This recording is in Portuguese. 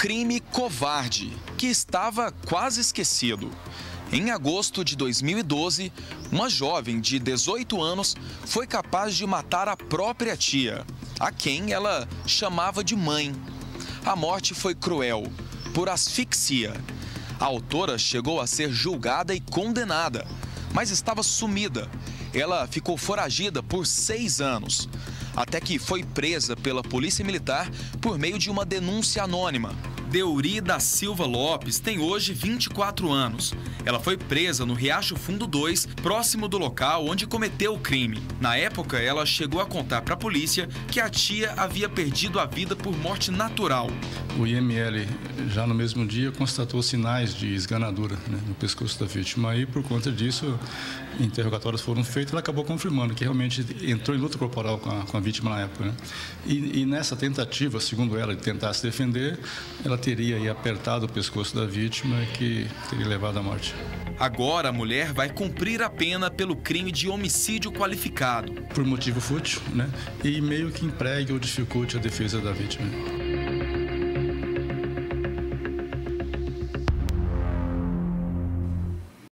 crime covarde que estava quase esquecido. Em agosto de 2012, uma jovem de 18 anos foi capaz de matar a própria tia, a quem ela chamava de mãe. A morte foi cruel, por asfixia. A autora chegou a ser julgada e condenada, mas estava sumida. Ela ficou foragida por 6 anos, até que foi presa pela Polícia Militar por meio de uma denúncia anônima. Deuri da Silva Lopes tem hoje 24 anos. Ela foi presa no Riacho Fundo 2, próximo do local onde cometeu o crime. Na época, ela chegou a contar para a polícia que a tia havia perdido a vida por morte natural. O IML, já no mesmo dia, constatou sinais de esganadura, no pescoço da vítima. Aí, por conta disso, interrogatórios foram feitos e ela acabou confirmando que realmente entrou em luta corporal com a vítima na época. E nessa tentativa, segundo ela, de tentar se defender, ela teria aí apertado o pescoço da vítima, que teria levado à morte. Agora a mulher vai cumprir a pena pelo crime de homicídio qualificado. Por motivo fútil, e meio que empregue ou dificulte a defesa da vítima.